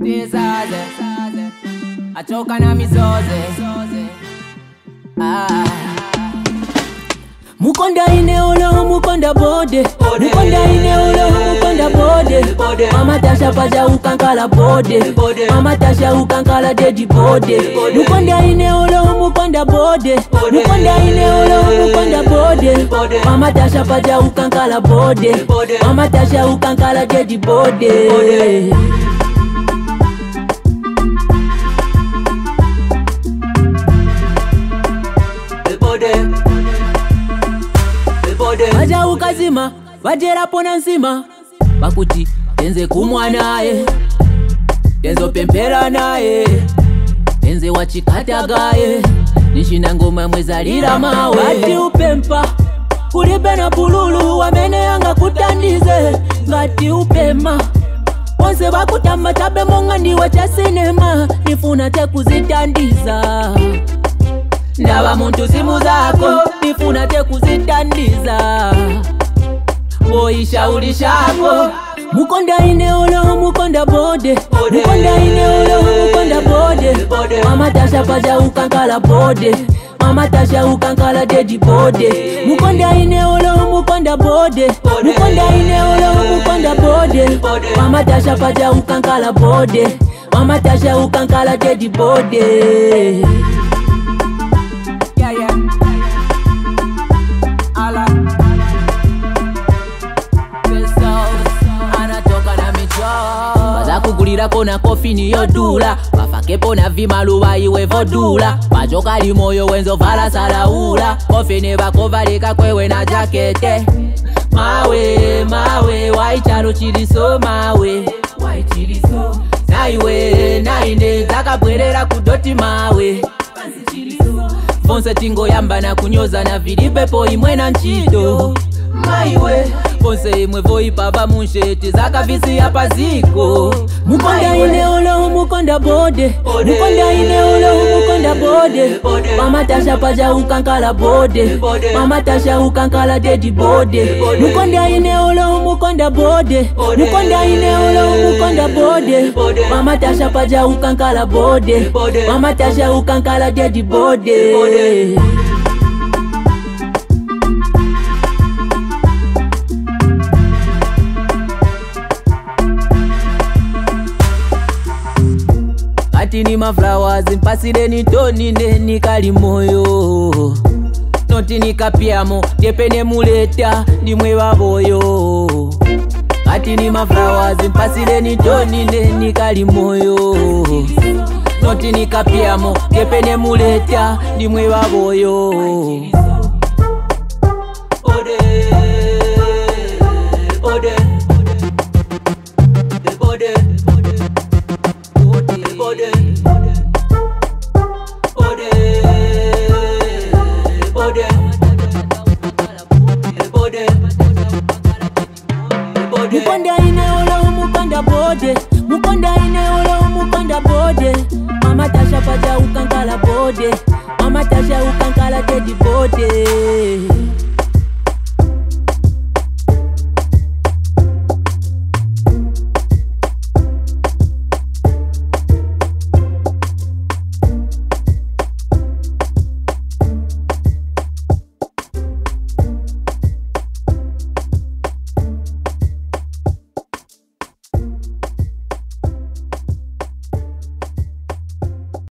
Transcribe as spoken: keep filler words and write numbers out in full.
Tizaze achoka na mizoze. Ah. Mukonda ine olo mukonda bode, mukonda ine olo mukonda bode. Mama Tasha paja ukankala bode, Mama Tasha ukankala dedi bode. Mukonda ine olo mukonda bode, mukonda ine olo mukonda bode. Mama Tasha paja ukankala bode, Mama Tasha ukankala dedi bode. Waja ukazima, wajera pona nsima bakuti, tenze kumwa naye, tenzo pempera naye, tenze wachikatagaye, nishina ngoma mwezalira mawe. Ngati upempa, kulibe na pululu, wamene yanga kutandize. Ngati upema, onse bakutamba tabe monga ndiwe cha sinema, nifuna te kuzitandiza. Ndaba muntu simu zako, nifuna te kuzitandiza. Boisha ulishako. Mukonda ine olo mukonda bode, mukonda ine olo mukonda bode. Mama Tasha paja ukankala bode, Mama Tasha ukankala dedi bode. Mukonda ine olo mukonda bode, mukonda ine olo mukonda bode. Mama Tasha paja ukankala bode, Mama Tasha ukankala dedi bode. Yeah, yeah. Ala anatoka na micho. Baza kugulira kona kofi niyo dula, bafake pona vimaluwa iwe vodula. Majoka li moyo wenzo vala salaula, kofi ne bakovalika kwewe na jakete. Mawe, mawe, waicharo chiliso mawe, waichiliso naiwe, nainde zakabwerera kudoti mawe. Fonse tingo yamba na kunyoza na vilipepo imwe na nchito. Maiwe, fonse imwe voi pava munsheti zaka visi ya paziko. Mukonda ine olo mukonda bode, mukonda ine olo mukonda bode. Mama Tasha paja ukankala bode, Mama Tasha ukankala dedi bode. Mukonda ine olo mukonda bode, mukonda ine olo mukonda bode. Mama Tasha paja ukankala bode, Mama Tasha ukankala dedi bode. Ni ma flowers mpasire ni toni ne nikali moyo. Noti nikapiamo tepene muleta ndimwe baboyo. Ati ni ma flowers mpasire ni toni ne nikali moyo. Noti nikapiamo tepene muleta ndimwe baboyo. Ode ode ode Bode, bode, bode, bode, bode. Mukonda ine olo mukonda bode, mukonda ine olo mukonda bode. Mama Tasha paja ukankala bode, Mama Tasha ukankala dedi bode.